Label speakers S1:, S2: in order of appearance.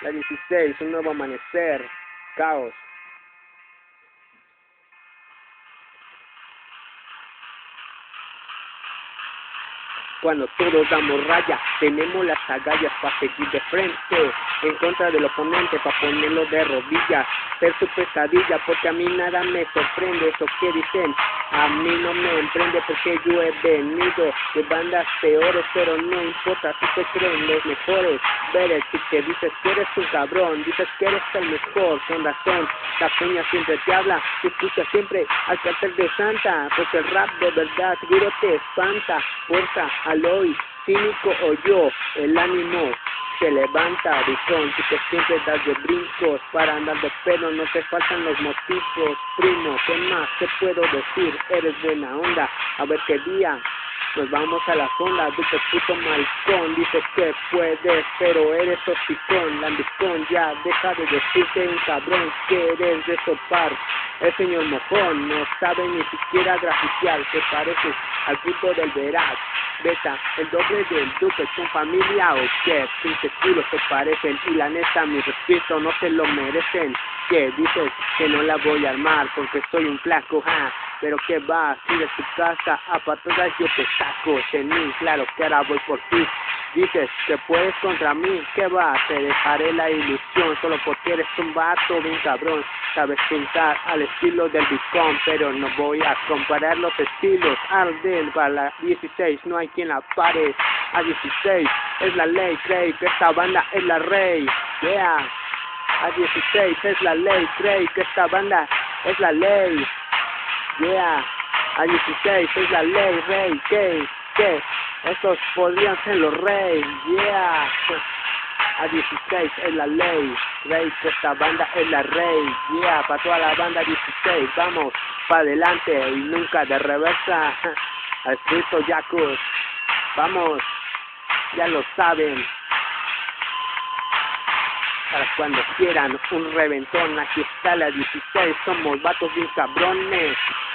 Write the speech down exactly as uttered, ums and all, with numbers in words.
S1: La dieciséis, un nuevo amanecer, caos. Cuando todos damos raya, tenemos las agallas para seguir de frente, en contra del oponente, para ponerlo de rodillas, ser su pesadilla, porque a mí nada me sorprende, eso que dicen, a mí no me emprende, porque yo he venido de bandas peores, pero no importa si te creen los mejores. Veres, tú que dices que eres un cabrón, dices que eres el mejor, con razón, la peña siempre te habla, te escucha siempre al cartel de Santa, porque el rap de verdad seguro te espanta, fuerza, aloy, cínico o yo, el ánimo se levanta, bicón, tú que siempre das de brincos, para andar de pelo no te faltan los motivos, primo, ¿qué más te puedo decir? Eres buena onda, a ver qué día nos vamos a la fonda, dices puto maricón, dices que puedes, pero eres hocicón, lambicón, ya deja de decirte un cabrón que eres de sopar. El señor mojón no sabe ni siquiera grafitear, te pareces al puto del Veraz, beta, el doble del duque, con familia o qué, pinches culos se parecen, y la neta mi respeto no se lo merecen. Que dices que no la voy a armar porque soy un flaco, ja, pero que va, si de tu casa a patadas yo te saco, tenis, claro que ahora voy por ti. Dices que puedes contra mí, que va, te dejaré la ilusión, solo porque eres un vato bien cabrón, sabes pintar al estilo del Bitcoin, pero no voy a comparar los estilos, al del para la dieciséis, no hay quien la pare, a dieciséis es la ley, crey que esta banda es la rey, yeah. A dieciséis es la ley, crey que esta banda es la ley, yeah. A dieciséis es la ley, rey, que, que, estos podrían ser los reyes, yeah. A dieciséis es la ley, rey que esta banda es la rey, yeah. Para toda la banda dieciséis, vamos, para adelante y nunca de reversa, al escrito Yacos, vamos, ya lo saben. Para cuando quieran un reventón, aquí está la dieciséis, somos vatos bien cabrones.